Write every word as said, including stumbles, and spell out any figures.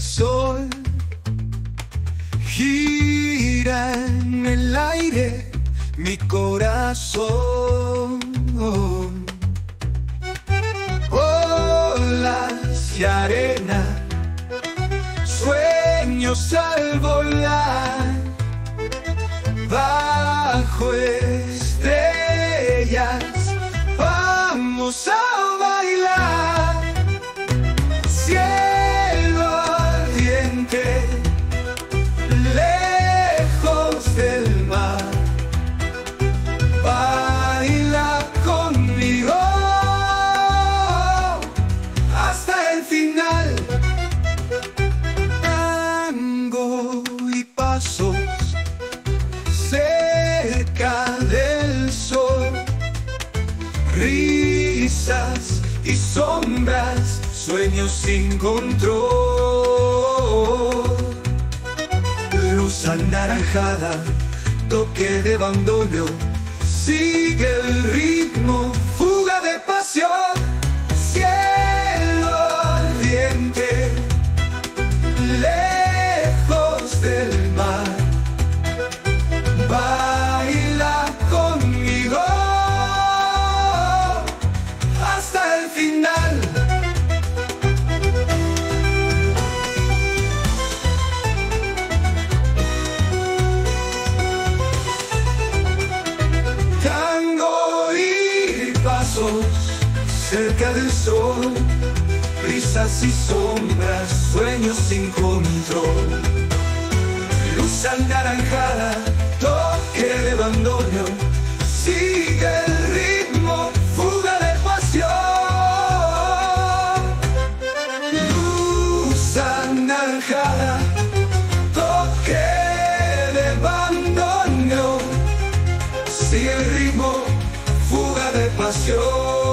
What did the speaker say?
sol gira en el aire mi corazón. Olas y arena, sueños al volar, bajo estrellas vamos a bailar. Cielo ardiente, lejos del mar, baila conmigo hasta el final. Tango y pasos cerca del sol, risas y sombras, sueños sin control. Luz anaranjada, toque de bandoneón, sigue el ritmo, fuga de pasión. Cielo ardiente, lejos del mar, baila conmigo hasta el final. Tango y pasos cerca del sol, risas y sombras, sueños sin control. Luz anaranjada, toque de bandoneón, sigue el ritmo, fuga de pasión. Luz anaranjada, toque de bandoneón, sigue el ritmo, fuga de pasión.